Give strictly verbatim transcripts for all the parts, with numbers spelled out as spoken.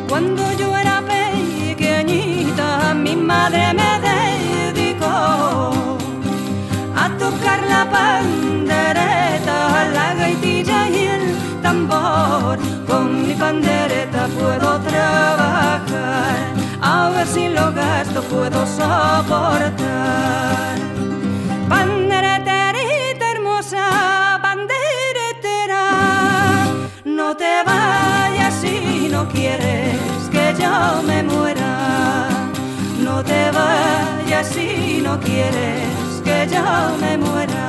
Cuando yo era pequeñita, mi madre me dedicó a tocar la pandereta, la gaitilla y el tambor. Con mi pandereta puedo trabajar, a ver si lo gasto puedo soportar. Pandereterita hermosa, panderetera, no te vayas si no quieres que yo me muera. No te vayas si no quieres que yo me muera.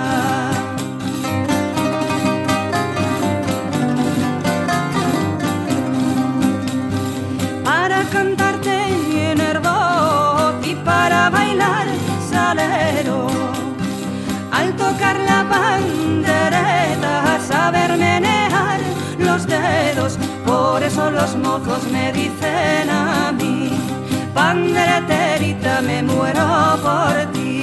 Para cantarte en el voz y para bailar salero, al tocar la pandereta, saber menear los dedos. Por eso los mozos me dicen a mí: pandereterita, me muero por ti.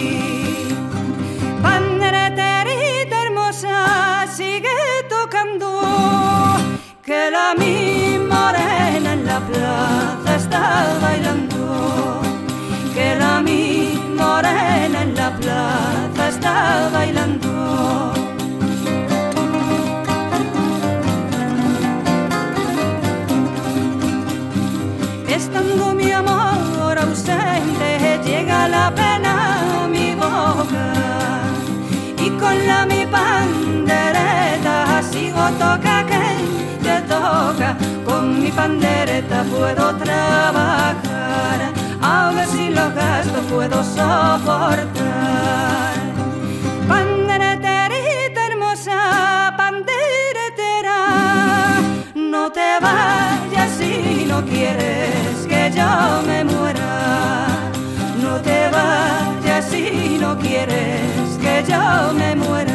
Pandereterita hermosa, sigue tocando, que la mi morena en la plaza está bailando, que la mi morena en la plaza está bailando. Estando mi amor ausente, llega la pena a mi boca, y con la mi pandereta sigo toca que te toca. Con mi pandereta puedo trabajar, a ver si lo gasto puedo soportar. Pandereterita hermosa, panderetera, no te vayas si no quieres que yo me muera. No te vayas si no quieres que yo me muera.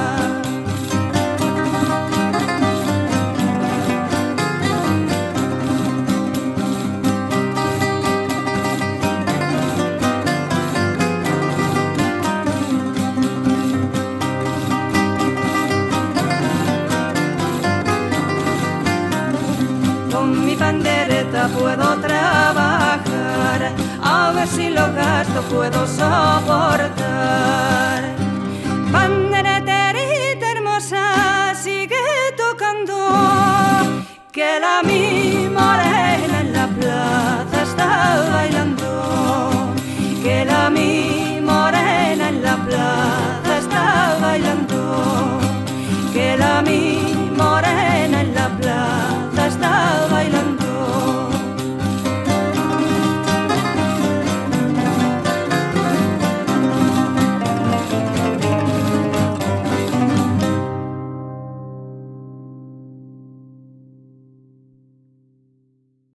Con mi pandereta puedo trabajar, a ver si lo gasto puedo soportar. Pandereterita hermosa, sigue tocando, que la mía